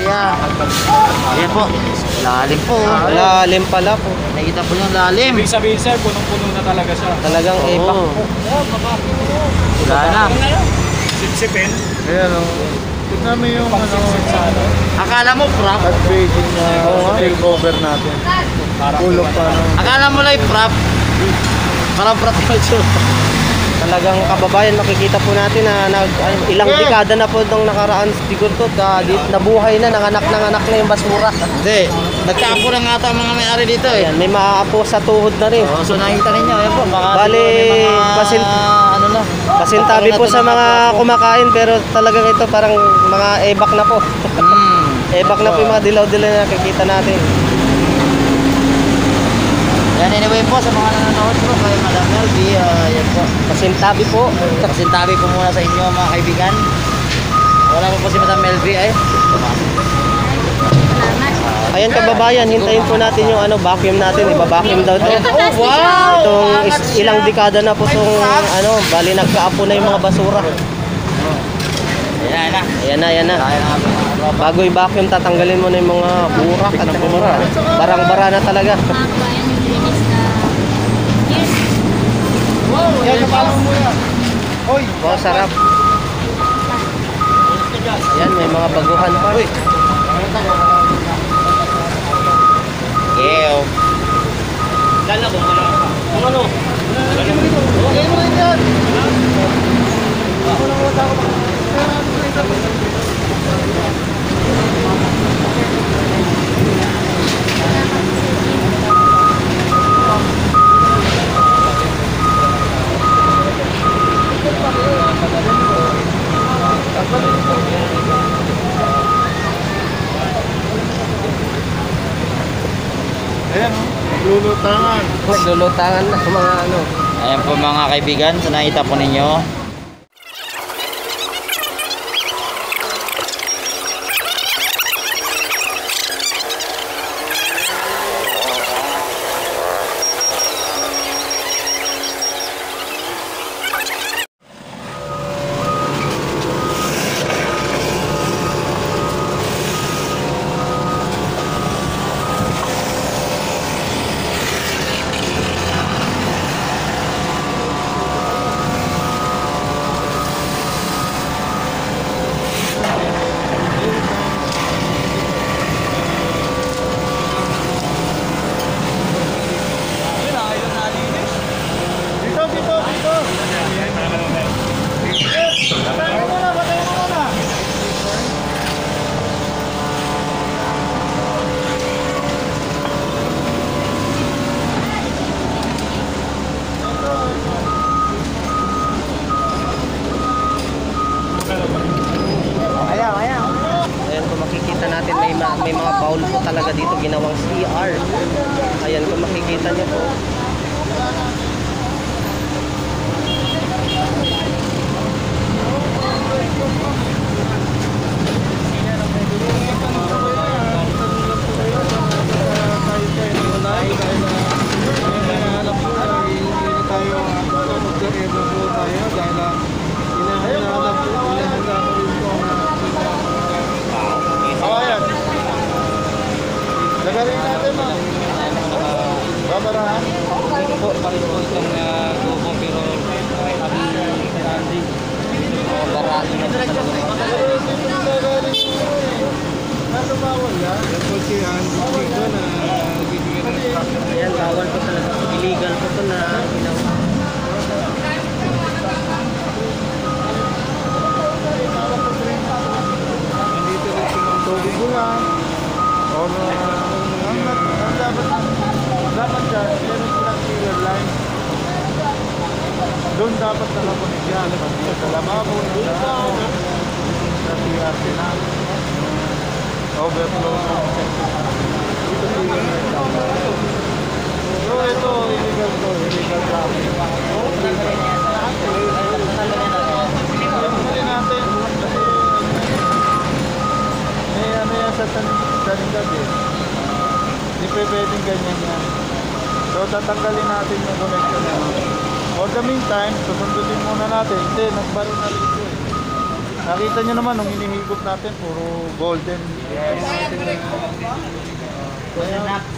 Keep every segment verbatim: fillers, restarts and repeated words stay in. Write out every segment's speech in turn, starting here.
area. Ayan po. Lalim po. Ah, lalim pala po. Nakita po yung lalim. Ibig sabihin sir, punong-puno na talaga siya. Talagang epak po. Wala na. Sipsipin. Ayan o. Tignan mo yung ano, Akala mo prop. at fading na takeover natin. Kulog pa no. Akala mo lang prop. Parang prop culture. Talagang kababayan, makikita po natin na nag, ay, ilang dekada na po nung nakaraan siguro to, uh, nabuhay na, nanganak na anak na yung basura. Hindi. Nagkaapo na nga ata ang mga may-ari dito eh. Ayan, may maapo sa tuhod na rin. Oh, so nakita ninyo, ayan po. Baka Bali, may mga, pasin, ano na. pasintabi po sa mga kumakain, pero talagang ito parang mga ebak na po. Mm. Ebak na po yung mga dilaw-dilaw na nakikita natin. Yan, anyway po, sa mga nanonood po kay Madam Melby, uh, yan po. Pasintabi po. Pasintabi po muna sa inyo mga kaibigan. Wala po po si Madam Melby ay. Ayan kababayan, hintayin po natin yung ano, vacuum natin. Iba-vacuum daw ito. Oh, wow! Itong is, ilang dekada na po itong ano, bali nagkaapo na yung mga basura. Ayan na. Ayan na, ayan na. Ayan na. Bago i-vacuum, tatanggalin mo na yung mga burak at mga barang-bara na talaga. Yan, napalong mo yan. Hoy! Wow, sarap. Ayan, may mga baguhan pa. Uy. Ew. Lala ko, wala ka. Kung ano? Okay mo rin yan. Ayan o, maglulutangan. Maglulutangan na mga ano. Ayan po mga kaibigan, sa nakita po ninyo. Dito, dito, dito. Batay mo muna, batay mo muna. Ayan, ayan. Ayan kung makikita natin, may, ma may mga bowl po talaga dito, ginawang C R. Ayan kung makikita nyo po. Lagarin natin ma. Babarahan. Ito po, pares po itong uh, gubo pero abi kandi. Barado na po talaga. Nasa bawal yan? Kasi yan, dito na bibigyan ng instruction. Ayan, bawal po talaga. Illegal po ito na ginawa. Nandito rin silang tubig ulan. Or, uh, ang, ang dapat, dapat dyan, meron silang clear line. Doon dapat nakakunik yan. Sa lamabo, sa, sa T R T na. Overflow na. Ito clear line lang. So, ito, illegal to, illegal traffic. Ito natin, kasi may ano yan sa taningdag eh. Hindi pa pwedeng ganyan yan. So tatanggalin natin yung connection na. For the meantime, susundutin muna natin. Hindi, nagbaro na rin ito eh. Nakita nyo naman, nung inihigop natin, puro golden. Yes. Golden nuts.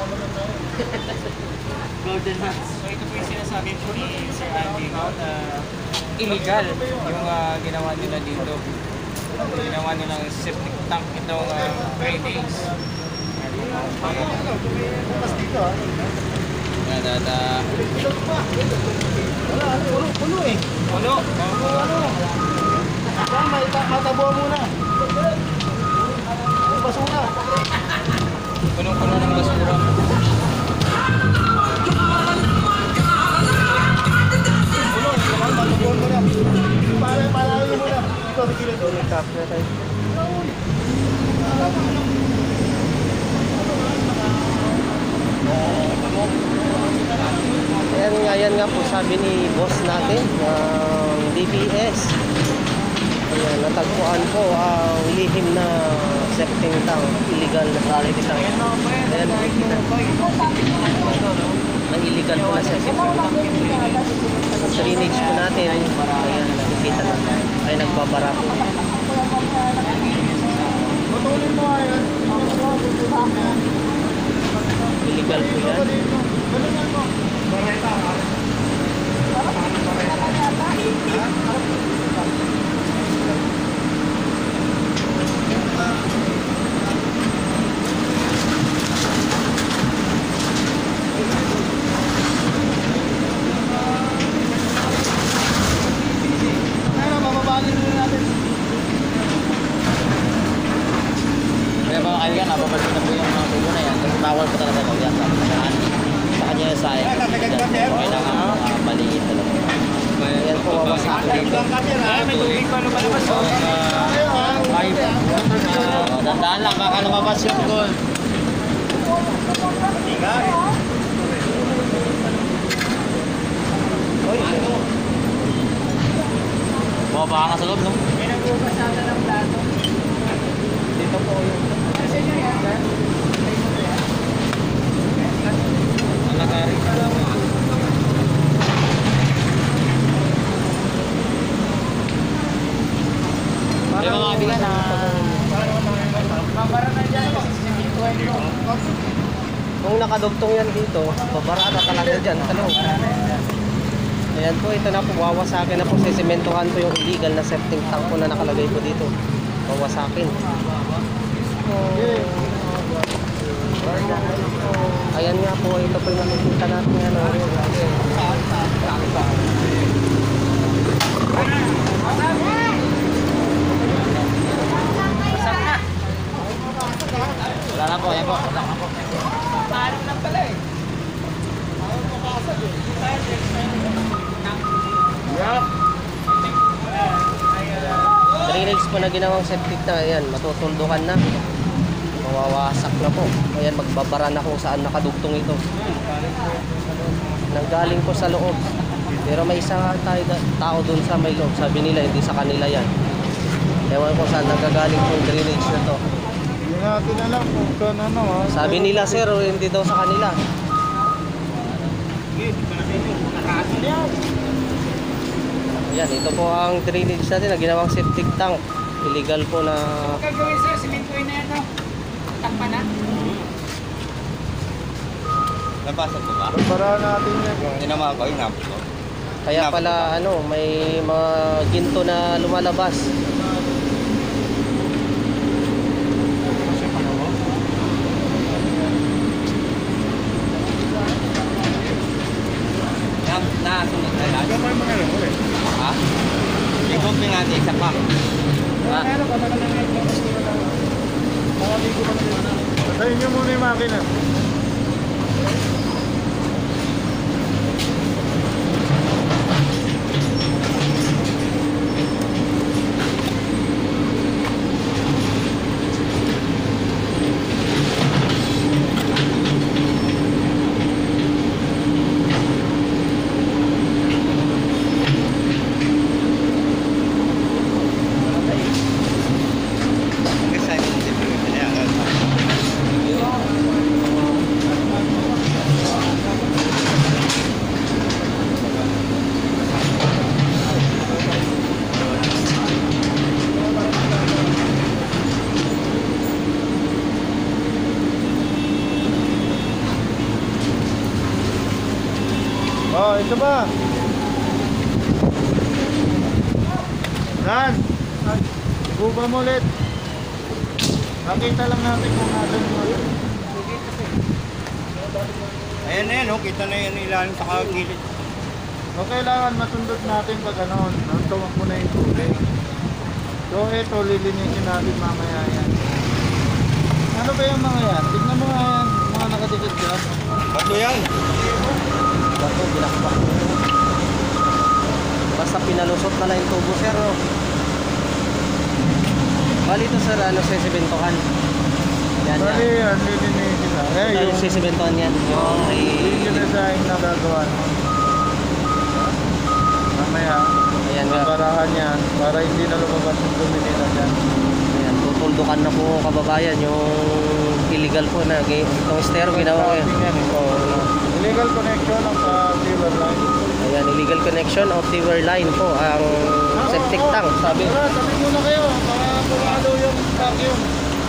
Golden nuts. So ito po yung sinasabi po ni Sir Andy, no, na illegal yung uh, ginawa nila dito. Ginawa nilang septic tank itong uh, drainage. Bukas dito ah. Nadada. Wala, puno, puno eh. Puno? Ano? Saan, may matabo muna. Yung basura. Punong-puno ng basura. Puno, matabo muna. Para, para yun muna. Ito, sige lang. Ito, tap na tayo. Ayan nga, yan nga po sabi ni boss natin ng D P S. Ayan, natagpuan po ang lihim na septic tank, illegal na septic tank. Ayan, ang illegal po na septic tank. Drainage po natin, ayan, nakikita na, ay nagbabara po. Matulin mo ah yan. Illegal po yan. Galingan mo. Bareta ha? Ayun, mababalin muna natin. Kaya mga kaibigan, napapansin na po yung mga tubo na yan. Kasi bawal po talaga daw yan. Kaya sa kanya yung sayang. Kailangan mga maliit talaga. Ayan po, wawasakin dito. Ay, may tubig pa lumalabas. So, uh, five. Uh, dandaan lang, baka lumabas yung gold. Baba ka sa loob, no? Dito po yung Nalagari ka lang. Kaya mga kaibigan, na Mabara na dyan kasi sisimituan mo. kung nakadugtong yan dito, babarada talaga dyan sa loob. Ayan po, ito na po, wawasakin na po, sisimentohan po yung illegal na septic tank po na nakalagay po dito. Wawasakin. Ayan nga po, ito po yung nakikita natin. Ano, wala na po, ayan po. Parang lang pala eh. drainage po na ginawang septic na, ayan, matutuldukan na. Mawawasak na po. Ayan, magbabara na kung saan nakadugtong ito. Nanggaling po sa loob. Pero may isa tayo, tao dun sa may loob. Sabi nila, hindi sa kanila yan. Ewan ko saan nagagaling po yung drainage na to. Hindi natin alam kung saan ano ha. Sabi nila, sir, hindi daw sa kanila. Ayan, ito po ang drainage natin na ginawang septic tank. Illegal po na... Huwag gagawin sir, simentuin na yan, no? Takpa na. Napasok ko ba? Para natin yan. Tinama ko, inapos ko. Kaya pala, ano, may mga ginto na lumalabas. Na, nasunod na lang. Gamay mo nga lang ulit. Ha? I-compare natin, isa pa. Ha? Ano ka naman ang nagpapos ko na lang. Nakaligo pa na. Patayin nyo muna yung makina. ito ba? Dan, buba mo ulit. Makita lang natin kung natin mo. Ayan na yan, oh. Kita na yan ilalim sa kagilid. So kailangan matundot natin pag ano, tumak mo na yung tubig. So ito, lilinisin natin mamaya yan. Ano ba yung mga yan? Tignan mo nga yan, mga nakadikit dyan. Bato yan. Bato, binakbak. Basta pinalusot na lang yung tubo, sir. No? Bali ito, sir, ano, sesimentohan. Yan, Bali yan. yan, lilinisin na. Eh, Ito yung yung sesimentohan yan. Yung lilinisin na sa aking nagagawa. Mamaya, Ayan nga. barahan yan para hindi na lumabas yung dumi nila dyan. Ayan, tutuldukan na po kababayan yung illegal po na itong Estero ginawa ko yan. Yan, ito. Illegal connection ng sa silver line. Ayan, illegal connection of sewer line po ang septic tank, sabi. Tara, sabi muna kayo para pumalo yung vacuum.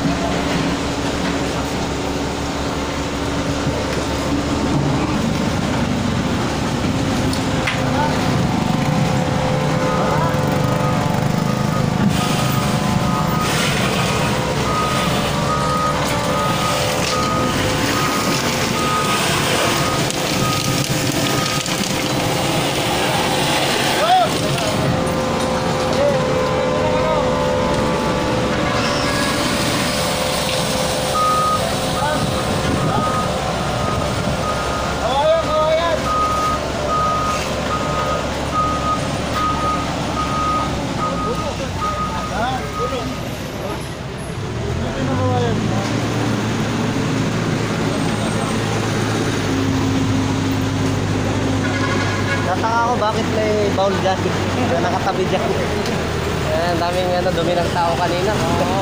Nataka ako bakit may bowl dyan na nakatabi dyan. Ayan, daming ano, dumi ng tao kanina. Oo.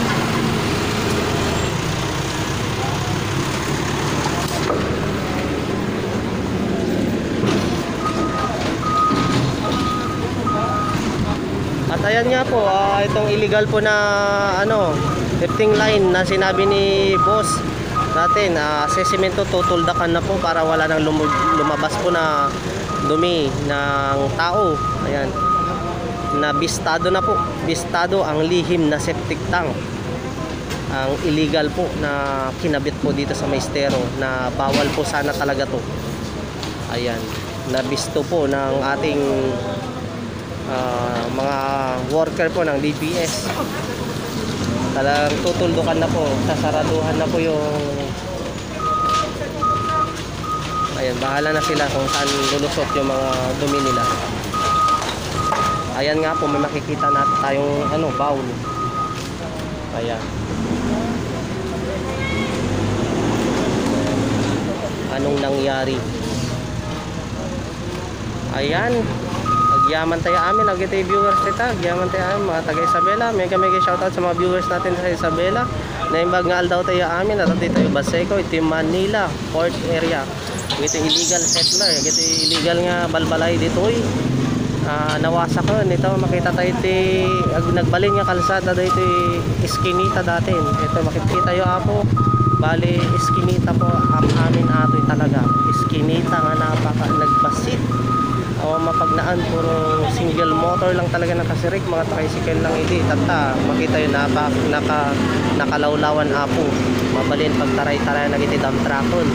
At ayan nga po, ah, itong illegal po na ano, lifting line na sinabi ni boss natin, ah, sesemento tutuldakan na po para wala nang lum lumabas po na dumi ng tao. Ayan, na bistado na po, bistado ang lihim na septic tank, ang illegal po na kinabit po dito sa Estero, na bawal po sana talaga to. Ayan, nabisto po ng ating uh, mga worker po ng D P S. Talagang tutuldukan na po, sasaraduhan na po yung, ayan, bahala na sila kung saan lulusot yung mga dumi nila. Ayan nga po, may makikita natin tayong ano, bowl. Ayan. Anong nangyari? Ayan. Agyaman tayo amin, agitay viewers kita. Agyaman tayo amin, mga taga Isabela. Mega mega shoutout sa mga viewers natin sa Isabela. Naimbag nga aldaw tayo amin. At dito tayo Baseco, ito yung Manila Port area. Ito yung illegal settler. Ito yung illegal nga balbalay dito. Uh, nawasa ko nito, makita tayo iti nagbalin nga kalsada dito iskinita dati. Ito makikita yo apo. Bali iskinita po am amin atoy talaga. Iskinita nga napaka nagbasit. O mapagnaan puro single motor lang talaga nakasirik, mga tricycle lang hindi tata. Makita yo napa naka nakalawlawan apo. Mabalin pagtaray-taray na iti dump truckon.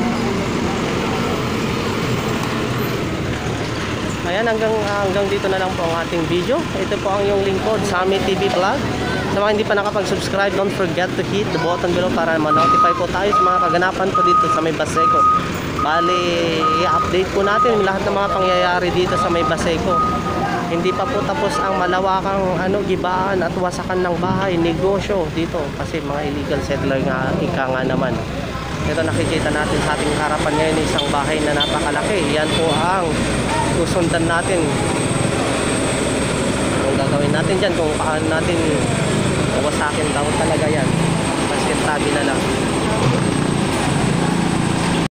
Ayan, hanggang, hanggang dito na lang po ang ating video. Ito po ang iyong lingkod, Sammy T V Vlog. Sa mga hindi pa nakapag-subscribe, don't forget to hit the button below para ma-notify po tayo sa mga kaganapan po dito sa may Baseco. Bali, i-update po natin lahat ng mga pangyayari dito sa may Baseco. Hindi pa po tapos ang malawakang ano, gibaan at wasakan ng bahay, negosyo dito. Kasi mga illegal settler nga, ika nga naman. Ito nakikita natin sa ating harapan ngayon, isang bahay na napakalaki. Yan po ang susundan natin. Kung gagawin natin dyan, kung paano natin wasakin daw talaga yan. Basket tabi na lang.